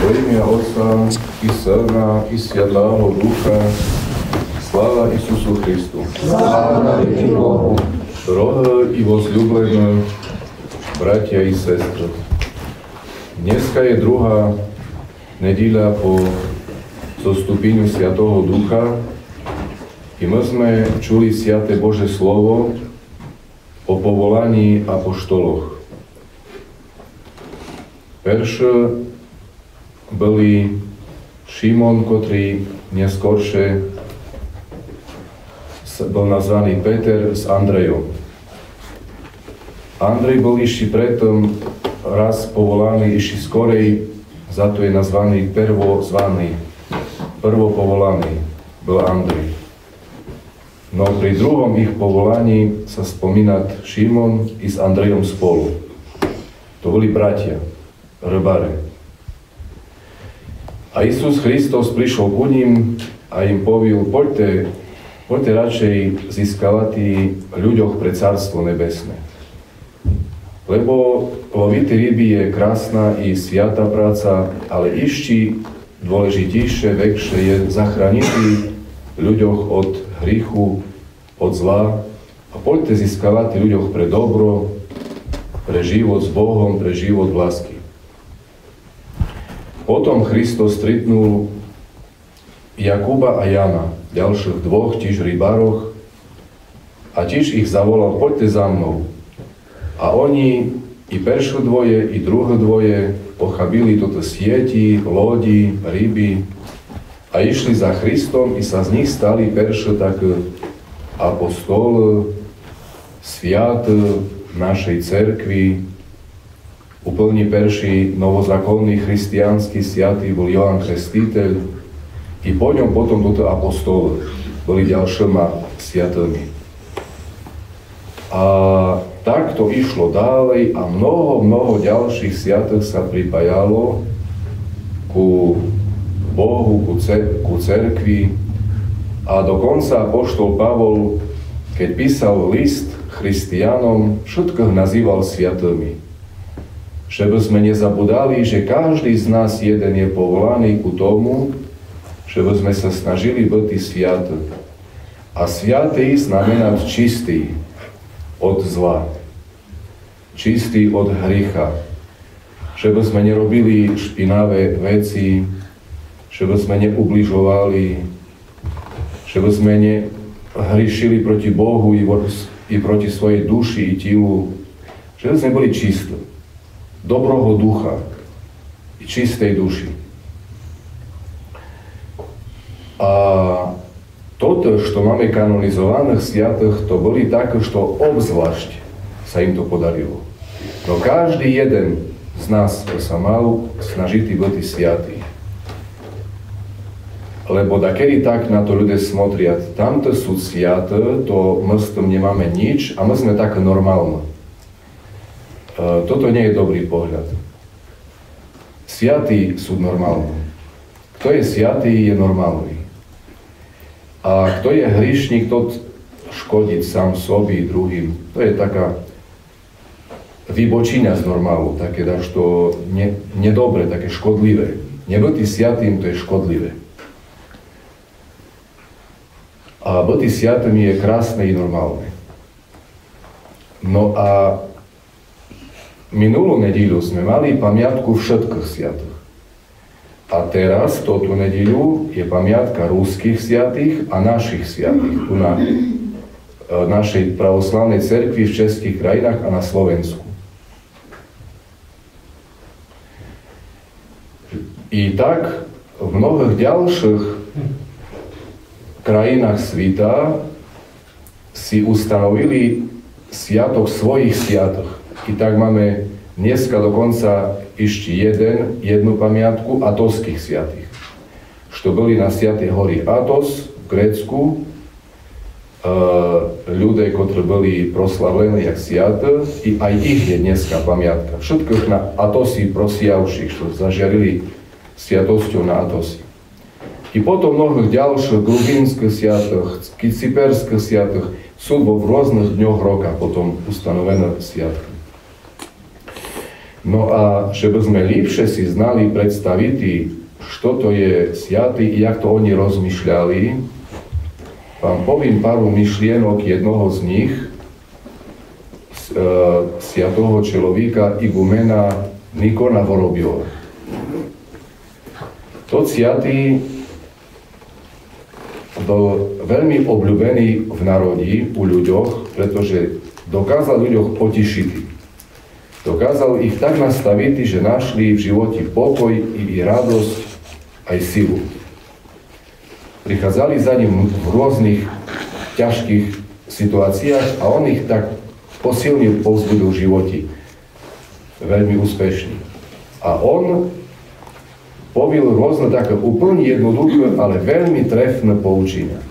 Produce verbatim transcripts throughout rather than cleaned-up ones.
Во ім'я Отца і Сина, і Святого Духа, слава Ісусу Христу. Слава Богу. Дорога і возлюблені браття і сестри, днеска je druhá nedíľa po zostúpeniu Svätého Ducha i my sme čuli Sväté Božie slovo o povolaní apoštoloch. Perše boli Šimon, ktorý neskôršie bol nazvaný Peter s Andrejom. Andrej bol ešte predtým raz povolaný, ešte skorej, za to je nazvaný prvozvaný, prvopovolaný bol Andrej. No pri druhom ich povolaní sa spomína Šimon i s Andrejom spolu. To boli bratia, rybári. A Isus Hristos prišiel ku nim a im povedal, poďte, poďte radšej získavať ľuďoch pre Carstvo nebesné. Lebo loviť ryby je krásna i sviatá práca, ale ešte dôležitejšie, väčšie je zachrániť ľuďoch od hriechu, od zla. A poďte získavať ľuďoch pre dobro, pre život s Bohom, pre život v lásky. Potom Hristos stretnul Jakuba a Jana, ďalších dvoch, tiež rybároch, a tiež ich zavolal, poďte za mnou. A oni, i peršie dvoje, i druhé dvoje, pochabili toto sieti, lodi, ryby a išli za Christom i sa z nich stali peršie tak apostol, sviat našej cerkvi. Úplný perší novozákonný christianský sviatý bol Joán Krstiteľ i po ňom potom toto apostol boli ďalšíma sviatými. A tak to išlo ďalej a mnoho, mnoho ďalších sviatých sa pripájalo ku Bohu, ku, cer- ku cerkvi a dokonca apoštol Pavol, keď písal list christianom, všetkých nazýval sviatými. Żeby sme nezabudali, že každý z nás jeden je povolaný ku tomu, żeby sme sa snažili byť sviatý. A sviatý znamená čistý od zla, čistý od hriecha. Żeby sme nerobili špinavé veci, żeby sme neubližovali, żeby sme nehriešili proti Bohu i proti svojej duši i tilu, żeby sme boli čistí. Dobroho ducha i čistej duši. A toto, čo máme kanonizovaných sviatých, to boli také, čo obzvlášť sa im to podarilo. No každý jeden z nás sa mal snažiť byť sviatý. Lebo dakedy tak na to ľudia smotria, tamto sú sviaté, to my s tým nemáme nič a my sme také normálne. Toto nie je dobrý pohľad. Sviatí sú normálni. Kto je sviatý, je normálny. A kto je hriešnik, to škodiť sám sobi i druhým. To je taká vybočina z normálu, také dažto ne, nedobre, také škodlivé. Nebyť sviatým, to je škodlivé. A byť sviatým je krásne i normálne. No a minulú nedíľu sme mali pamiatku všetkých sviatých. A teraz, túto nedíľu, je pamiatka ruských sviatých a našich sviatých tu na našej pravoslavnej cerkvi v českých krajinách a na Slovensku. I tak v mnohých ďalších krajinách sveta si ustanovili sviatok svojich sviatých. I tak máme dneska dokonca ešte jeden, jednu pamiatku atoských sviatých. Što boli na sviatej hori Atos v Grécku, e, ľudia, ktorí boli proslavení jak sviaté, i aj ich je dneska pamiatka. Všetkých na Atosi prosijavších, čo zažiarili sviatosťou na Atosi. I potom mnohých ďalších gruzínskych sviatých, cyperských sviatých sú vo v rôznych dňoch roka potom ustanovené sviatky. No a že by sme lepšie si znali predstaviti, što to je sviaty i jak to oni rozmýšľali, vám poviem pár myšlienok jednoho z nich, sviatého človeka igumena Nikona Vorobiova. To sviatý bol veľmi obľúbený v národí, u ľuďoch, pretože dokázal ľuďoch potišiť. Dokázal ich tak nastaviť, že našli v živote pokoj i radosť, aj silu. Prichádzali za ním v rôznych ťažkých situáciách a on ich tak posilnil, povzbudil v živote. Veľmi úspešný. A on povil rôzne také úplne jednoduché, ale veľmi trefné poučenia.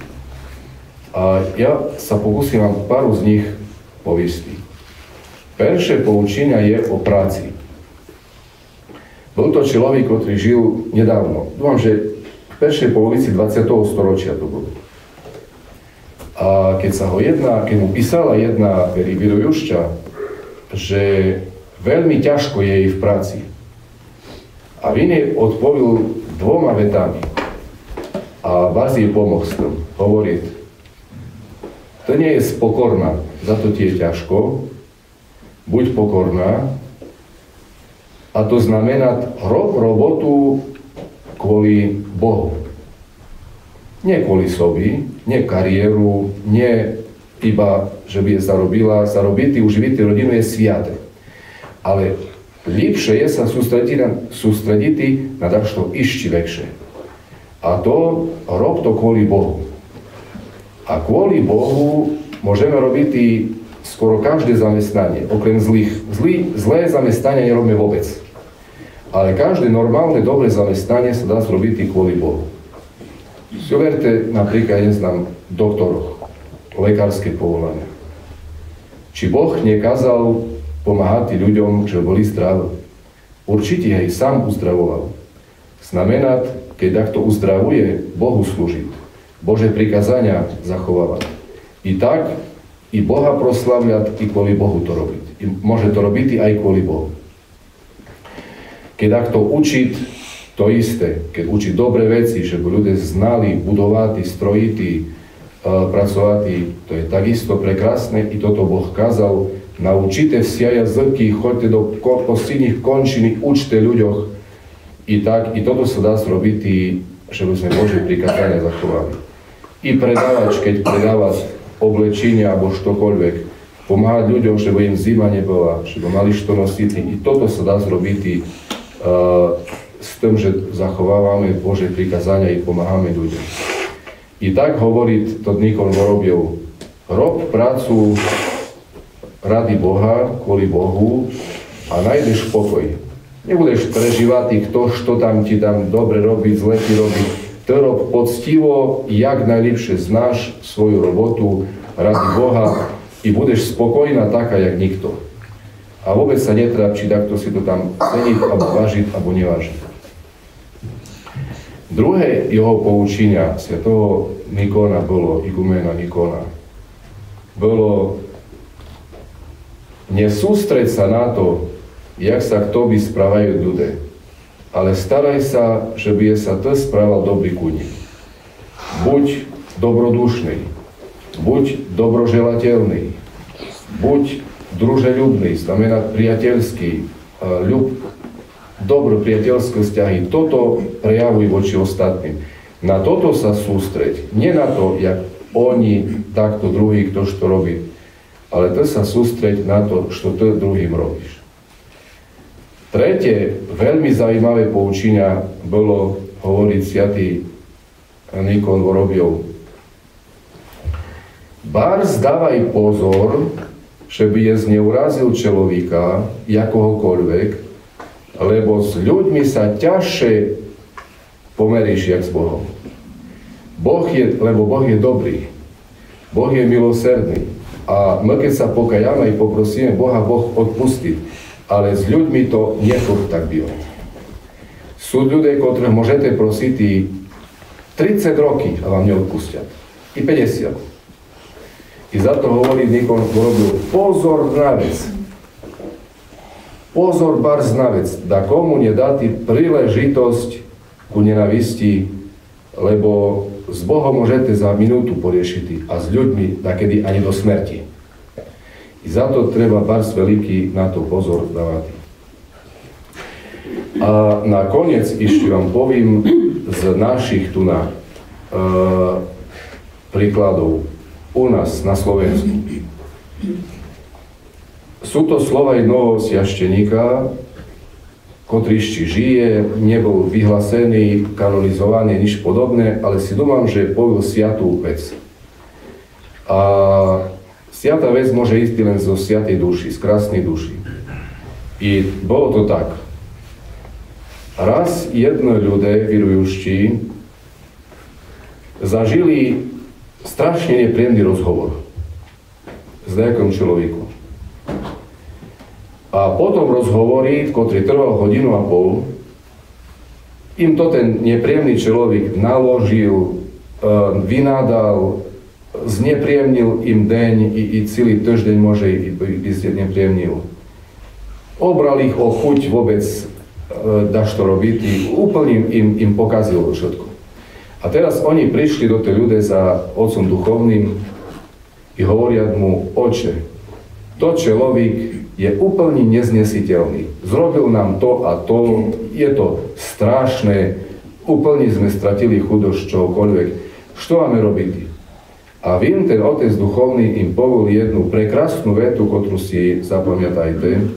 A ja sa pokúsim vám pár z nich poviesť. Prvé poučenia je o práci. Bol to človek, ktorý žil nedávno. Dúfam, že v prvej polovici dvadsiateho storočia to bolo. A keď sa ho jedna, keď mu písala jedna vyrujúšťa, že veľmi ťažko je jej v práci. A v inej odpovil dvoma vetami. A vás jej pomoh s tým. Hovorí, to nie je pokorná, za to ti je ťažko, buď pokorná, a to znamená, rob robotu kvôli Bohu. Nie kvôli sobi, nie kariéru, nie iba, že by je zarobila, zarobiť, uživiť rodinu je sviaté. Ale lepšie je sa sústrediť na, sústrediť na to ešte väčšie. A to rob to kvôli Bohu. A kvôli Bohu môžeme robiť skoro každé zamestnanie, okrem zlých. Zlý, zlé zamestnanie nerobíme vôbec. Ale každé normálne, dobré zamestnanie sa dá zrobiť kvôli Bohu. Zoberte napríklad, jeden znam, doktoroch, lekárske povolania. Či Boh nekázal pomáhať ľuďom, že boli zdraví? Určite aj sám uzdravoval. Znamená, keď takto uzdravuje, Bohu slúžiť. Bože prikázania zachovávať. I tak, i Boha proslavľať, i kvôli Bohu to robiť. I môže to robiť aj kvôli Bohu. Keď takto učiť, to isté. Keď učiť dobré veci, že by ľudia znali budovať, strojiť, pracovať, to je takisto prekrásne. I toto Boh kázal. Naučite vsia jazyky, choďte do posledných končín, učte ľuďoch. I tak, i toto sa dá zrobiť, že by sme Božie prikázania zachovali. I predávač, keď predávať oblečenie alebo štokoľvek, pomáhať ľuďom, že by im zima nebola, že by mali što nosiť. I toto sa dá zrobiť uh, s tým, že zachovávame Božie prikázania i pomáhame ľuďom. I tak hovorí to Nikon Vorobiov, rob prácu rady Boha, kvôli Bohu a nájdeš pokoj. Nebudeš prežívať, kto što tam ti tam dobre robí, zle ti robí. To rob poctivo, jak najlepšie znáš svoju robotu rady Boha i budeš spokojná taká, jak nikto. A vôbec sa netráp, či takto si to tam ceniť, alebo vážiť, alebo nevážiť. Druhé jeho poučenia svätého Nikona bolo, igumena Nikona, bolo nesústreď sa na to, jak sa k tobi správajú ľudia, ale staraj sa, že by sa to správal dobrý ku nim. Buď dobrodušný, buď dobroželateľný, buď družeľubný, znamená priateľský, ľub, dobro priateľské vzťahy. Toto prejavuj voči ostatným. Na toto sa sústreď. Nie na to, jak oni, takto druhý, kto što robí, ale to sa sústreď na to, čo ty druhým robíš. Tretie, veľmi zaujímavé poučenia bolo hovoriť svätý Nikon Vorobiov. Bar zdávaj pozor, že by je zneurazil človeka, jakohokoľvek, lebo s ľuďmi sa ťažšie pomeríš, jak s Bohom. Boh je, lebo Boh je dobrý. Boh je milosrdný. A my, keď sa pokajame i poprosíme Boha, Boh odpustiť. Ale s ľuďmi to nechod tak bývať. Sú ľudia, ktorých môžete prosiť i tridsať roky a vám neodpustia. I päťdesiat. I za to hovorí Nikon Vorobiov, pozor na vec. pozor barz na vec, da komu nedati príležitosť ku nenavisti, lebo s Bohom môžete za minútu poriešiť a s ľuďmi takedy ani do smrti. I za to treba barz veľký na to pozor dávať. A nakoniec ešte vám poviem z našich tu na e, príkladov u nás na Slovensku. Sú to slova jednoho sviašteníka, ktorý ešte žije, nebol vyhlásený, kanonizovaný, nič podobné, ale si domám, že povil sviatú vec. A sviatá vec môže ísť len zo sviatej duši, z krásnej duši. I bolo to tak. Raz jedno ľudia, vyrujúšti, zažili strašne nepríjemný rozhovor s nejakým človekom. A potom rozhovorí, ktorý trval hodinu a pol, im to ten nepríjemný človek naložil, vynádal, znepríjemnil im deň i, i celý týždeň môže byť nepríjemnil. Obral ich o chuť vôbec daš to robiť, úplne im, im pokazil všetko. A teraz oni prišli do tej ľudia za otcom duchovným i hovoria mu, oče, to človek je úplne neznesiteľný. Zrobil nám to a to, je to strašné, úplne sme stratili chudosť čokoľvek. Čo máme robiť? A vím, ten otec duchovný im povedal jednu prekrásnu vetu, ktorú si zapamätajte,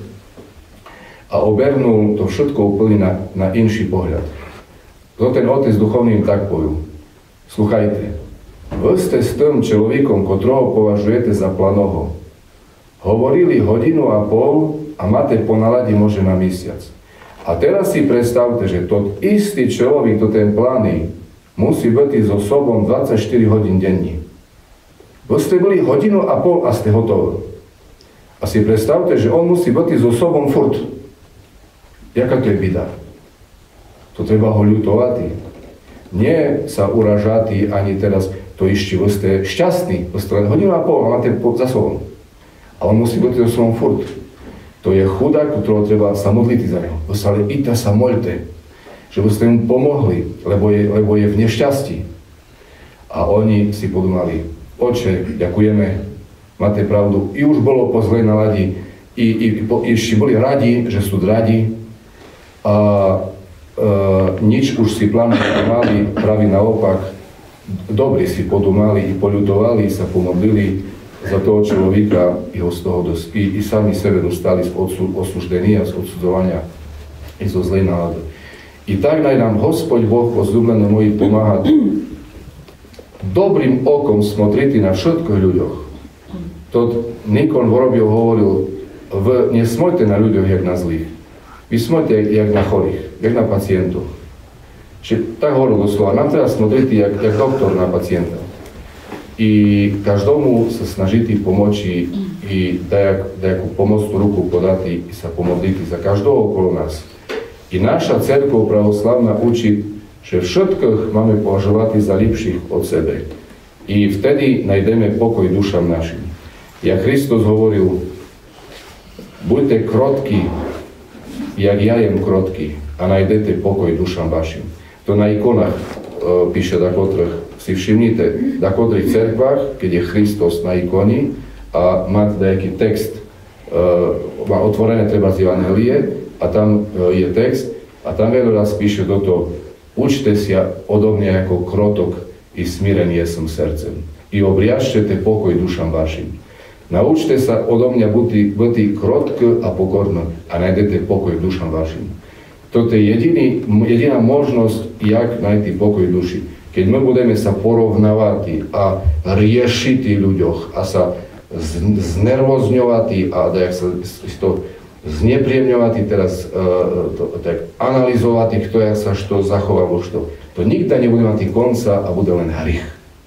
a obernul to všetko úplne na, na inší pohľad. To ten otec duchovný im tak povedal. Sluchajte, vy ste s tým človekom, ktorého považujete za planoho, hovorili hodinu a pol a máte po naladi môže na mesiac. A teraz si predstavte, že to istý človek, to ten plány, musí byť so sobom dvadsaťštyri hodín denne. Vy ste boli hodinu a pol a ste hotoví. A si predstavte, že on musí byť so sobom furt. Jaká to je bida? To treba ho ľutovať. Nie sa uražať ani teraz, to ešte vy ste šťastní, vy ste len hodinu a pol a máte za sobom. A on musí byť so sobom furt. To je chudák, ktorého treba sa modliť za neho. Vy sa ale ita sa moľte, že vy ste mu pomohli, lebo je, lebo je v nešťastí. A oni si podumali, oče, ďakujeme, máte pravdu. I už bolo po zlej naladi, i, i, po, i ešte boli radi, že sú radi, a e, nič už si plánovali mali, praví naopak, dobrí si podumali i poľutovali, sa pomodlili za toho človeka, i ho z toho dos- i, i sami sebe dostali z odsu- osúždenia, z odsudzovania i zo zlej nálady. I tak naj nám Hospod Boh ozľúblené moji pomáha dobrým okom smotriti na všetkých ľuďoch. To Nikon Vorobjov hovoril, v, nesmojte na ľuďoch, jak na zlých. Vy smojte, jak na chorých, jak na pacientoch. Čiže tak hovoril doslova, nám treba smotriť, jak, jak doktor na pacienta. I každomu sa snažiti pomoći i dajak, dajakú pomocnú ruku podati i sa pomodliti za každého okolo nás. I naša cerkev pravoslavná učí, že všetkých máme považovať za lepších od sebe. I vtedy najdeme pokoj dušam našim. Jak Kristus hovoril, buďte krotki, jak ja jem krotky a najdete pokoj dušam vašim. To na ikonách e, píše, da kotrých si všimnite, da kotrých cerkvách, keď je Kristus na ikoni a má nejaký text, e, má otvorené treba z Evangelie a tam e, je text a tam veľa raz píše toto, učte sa odo mňa ako krotok i smirený som srdcem i obriažte pokoj dušam vašim. Naučte sa odo mňa byť krotk a pokorný a nájdete pokoj dušam vašim. Toto je jediný, jediná možnosť, jak nájsť pokoj duši. Keď my budeme sa porovnávať a riešiť ľuďoch a sa znervozňovať a jak sa to znepríjemňovať teraz uh, to, tak analyzovať, kto jak sa što zachovalo što. To nikdy nebude mať konca a bude len hrych.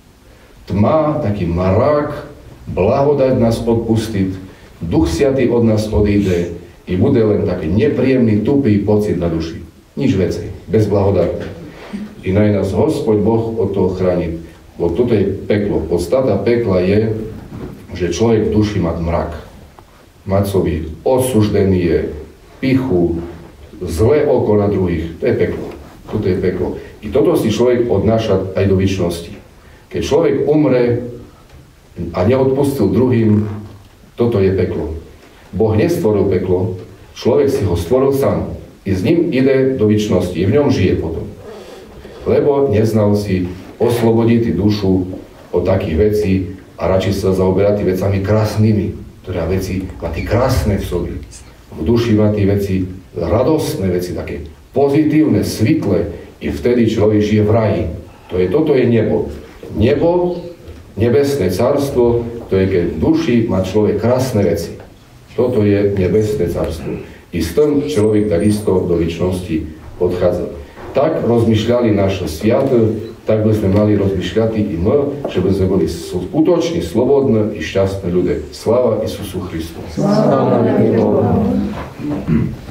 Tma, taký marák, blahodať nás odpustiť, Duch Svätý od nás odíde i bude len taký nepríjemný, tupý pocit na duši. Nič vecej, bez blahodať. I naj nás Hospod Boh od toho chrániť. Bo toto je peklo. Podstata pekla je, že človek v duši má mrak. Mať sobі osúždený je, pichu, zlé oko na druhých. To je peklo. Toto je peklo. I toto si človek odnáša aj do večnosti. Keď človek umre a neodpustil druhým, toto je peklo. Boh nestvoril peklo, človek si ho stvoril sám. I s ním ide do večnosti, i v ňom žije potom. Lebo neznal si oslobodiť dušu od takých vecí a radšej sa zaoberá tými vecami krásnymi, ktoré veci má tí krásne v sobi. V duši má tí veci, radostné veci, také pozitívne, svitle, i vtedy človek žije v raji. To je, toto je nebo. Nebo, nebesné carstvo, to je, keď v duši má človek krásne veci. Toto je nebesné carstvo. I s tým človek takisto do večnosti odchádza. Tak rozmýšľali naše sviaté, tak by sme mali rozmýšľať i my, že by sme boli skutočne slobodné i šťastné ľudia. Sláva Isusu Christu. Sláva Bohu.